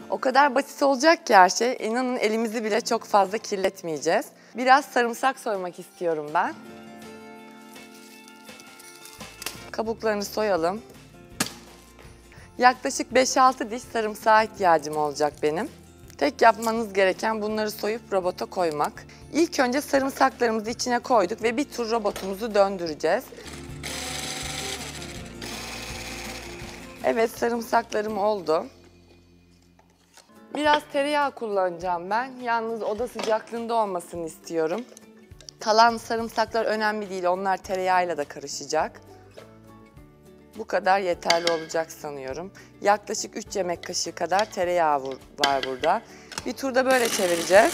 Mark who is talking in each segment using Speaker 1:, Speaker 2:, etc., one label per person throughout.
Speaker 1: O kadar basit olacak ki her şey. İnanın elimizi bile çok fazla kirletmeyeceğiz. Biraz sarımsak soymak istiyorum ben. Kabuklarını soyalım. Yaklaşık 5-6 diş sarımsağa ihtiyacım olacak benim. Tek yapmanız gereken bunları soyup robota koymak. İlk önce sarımsaklarımızı içine koyduk ve bir tur robotumuzu döndüreceğiz. Evet, sarımsaklarım oldu. Biraz tereyağı kullanacağım ben. Yalnız oda sıcaklığında olmasını istiyorum. Kalan sarımsaklar önemli değil, onlar tereyağıyla da karışacak. Bu kadar yeterli olacak sanıyorum. Yaklaşık 3 yemek kaşığı kadar tereyağı var burada. Bir turda böyle çevireceğiz.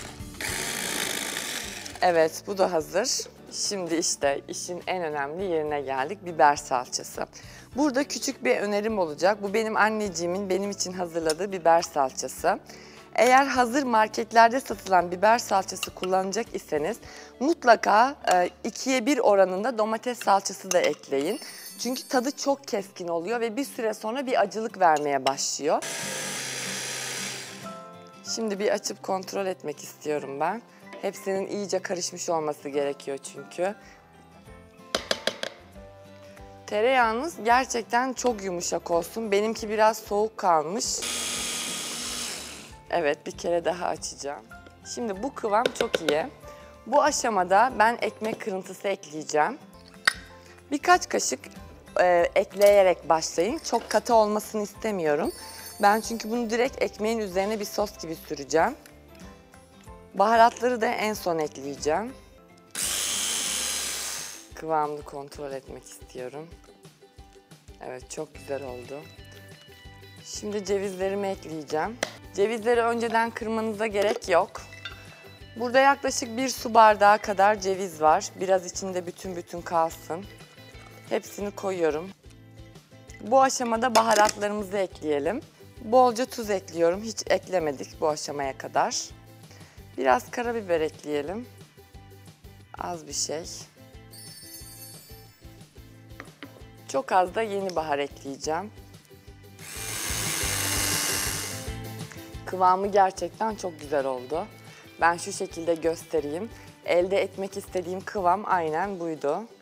Speaker 1: Evet, bu da hazır. Şimdi işte işin en önemli yerine geldik, biber salçası. Burada küçük bir önerim olacak. Bu benim anneciğimin benim için hazırladığı biber salçası. Eğer hazır marketlerde satılan biber salçası kullanacak iseniz mutlaka 2'ye 1 oranında domates salçası da ekleyin. Çünkü tadı çok keskin oluyor ve bir süre sonra bir acılık vermeye başlıyor. Şimdi bir açıp kontrol etmek istiyorum ben. Hepsinin iyice karışmış olması gerekiyor çünkü. Tereyağınız gerçekten çok yumuşak olsun. Benimki biraz soğuk kalmış. Evet, bir kere daha açacağım. Şimdi bu kıvam çok iyi. Bu aşamada ben ekmek kırıntısı ekleyeceğim. Birkaç kaşık ekleyerek başlayın. Çok katı olmasını istemiyorum. Ben çünkü bunu direkt ekmeğin üzerine bir sos gibi süreceğim. Baharatları da en son ekleyeceğim. Kıvamını kontrol etmek istiyorum. Evet, çok güzel oldu. Şimdi cevizlerimi ekleyeceğim. Cevizleri önceden kırmanıza gerek yok. Burada yaklaşık 1 su bardağı kadar ceviz var. Biraz içinde bütün kalsın. Hepsini koyuyorum. Bu aşamada baharatlarımızı ekleyelim. Bolca tuz ekliyorum. Hiç eklemedik bu aşamaya kadar. Biraz karabiber ekleyelim. Az bir şey. Çok az da yeni bahar ekleyeceğim. Kıvamı gerçekten çok güzel oldu. Ben şu şekilde göstereyim. Elde etmek istediğim kıvam aynen buydu.